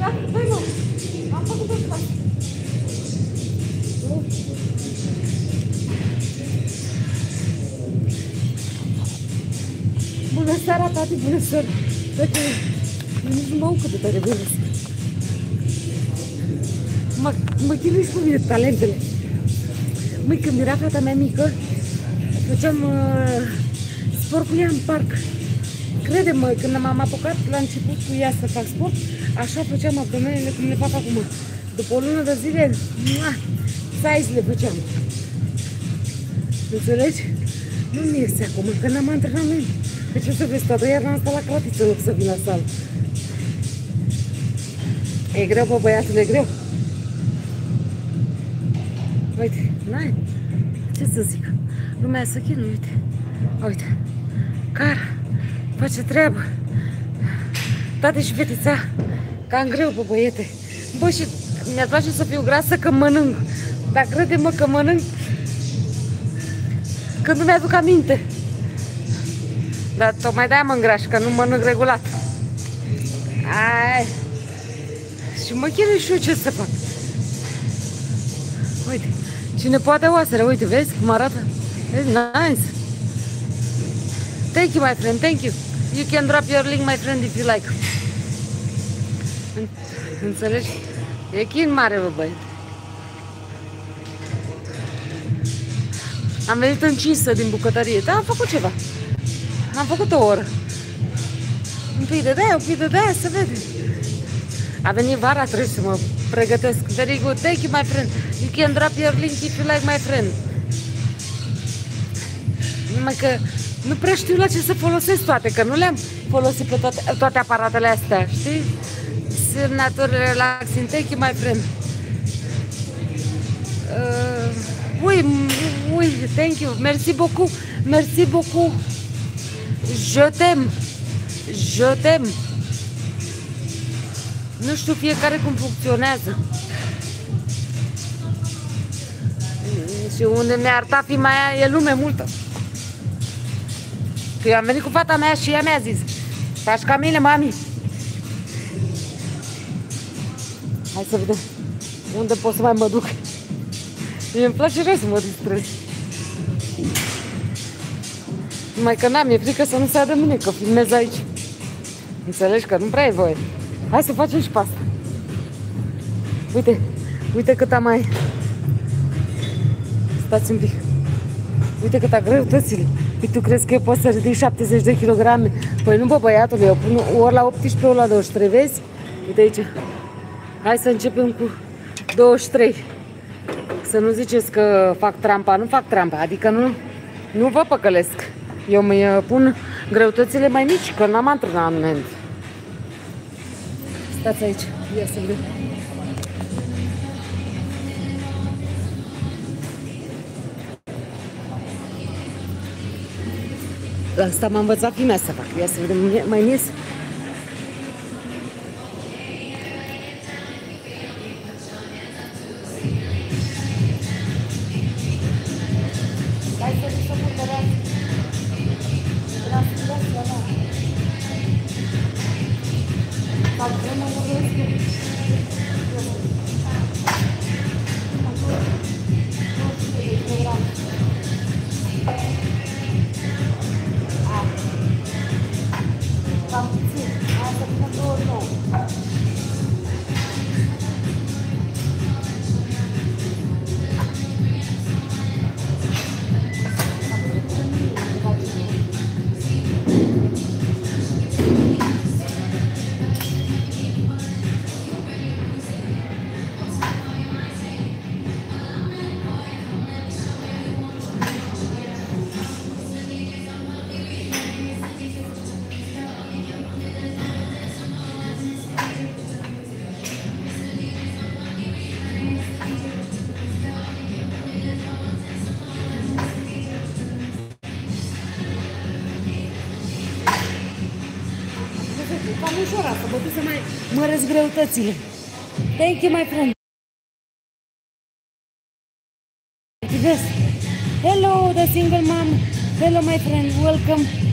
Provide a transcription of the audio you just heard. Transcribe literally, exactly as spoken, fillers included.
Gata, stai mă! Am făcut asta! Bună seara, tati, bună seara! Uite, nici nu mă aud cât de tare vorbesc. Mă, mă chinuiți cu mine talentele. Măi, când era fata mea mică, făceam uh, sport cu ea în parc. Crede-mă, când m-am apucat la început cu ea să fac sport, așa făceam abdomenele cum le fac acum. După o lună de zile, size le făceam. Înțelegi? Nu-mi iese acum, că n-am antrenament. Deci ce să vezi, toată iarna am stat la cratiță în loc să vin la sală. E greu, bă, băiatul, e greu. Uite, n-ai, ce să zic, lumea să chinuie, uite, uite, car, face treabă, tate și fetița, cam greu, bă, băiete. Bă, și mi-ar place să fiu grasă că mănânc, dar crede-mă că mănânc când nu mi-aduc aminte. Dar tocmai de-aia mă îngraș, că nu mănânc regulat. Ai. Și mă chinui și eu ce să fac. Uite, cine poate oasele, uite, vezi cum arată? Vezi, nice. Thank you, my friend, thank you. You can drop your link, my friend, if you like. Înțelegi? E chin mare, bă, băiat. Am venit încinsă din bucătărie, dar am făcut ceva. Am făcut o oră. Un pic de de-aia, un pic de de-aia, să vede. A venit vara, trebuie să mă pregătesc. Very good, thank you, my friend. You can drop your link if you like, my friend. Numai că nu prea știu la ce să folosesc toate, că nu le-am folosit pe toate, toate aparatele astea, știi? Semnature relaxing, thank you, my friend. Uh, ui, ui, thank you, merci beaucoup, merci beaucoup. Je t'aime, je t'aime. Nu știu fiecare cum funcționează. Și unde mi-a arătat fiima aia e lume multă. Că eu am venit cu fata mea și ea mi-a zis: faci ca mine, mami. Hai să vedem unde pot să mai mă duc. Mie îmi place rău să mă distrez. Numai că n-am, e frică să nu se adă mine, că filmez aici. Înțelegi că nu prea e voie. Hai să facem și pasta. Uite, uite cât am mai... Stați un pic. Uite cât a greutățile. Păi tu crezi că eu pot să ridic șaptezeci de kilograme? Păi nu, bă, băiatul, eu pun ori la optsprezece, ori la douăzeci și trei, vezi? Uite aici. Hai să începem cu douăzeci și trei. Să nu ziceți că fac trampa, nu fac trampa, adică nu, nu vă păcălesc. Eu îmi pun greutățile mai mici, că n-am antrenament. Stați aici, ia să vedem. Asta m-a învățat fimea să fac. Ia să vedem, mai ies. Cam ușor asta, mă duc să mai măresc greutățile. Thank you, my friend. Hello, the single mom. Hello, my friend. Welcome.